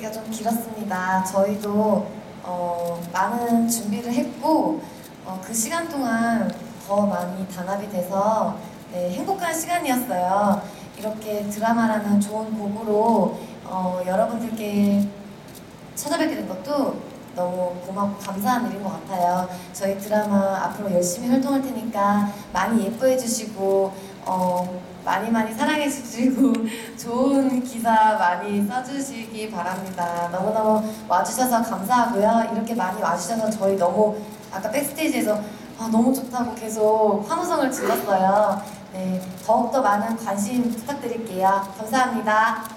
얘기가 좀 길었습니다. 저희도 많은 준비를 했고 그 시간 동안 더 많이 단합이 돼서 네, 행복한 시간이었어요. 이렇게 드라마라는 좋은 곡으로 여러분들께 찾아뵙게 된 것도 너무 고맙고 감사한 일인 것 같아요. 저희 드라마 앞으로 열심히 활동할 테니까 많이 예뻐해 주시고 많이 사랑해 주시고 좋은 기사 많이 써주시기 바랍니다. 너무너무 와주셔서 감사하고요. 이렇게 많이 와주셔서 저희 너무 아까 백스테이지에서 너무 좋다고 계속 환호성을 질렀어요. 네, 더욱더 많은 관심 부탁드릴게요. 감사합니다.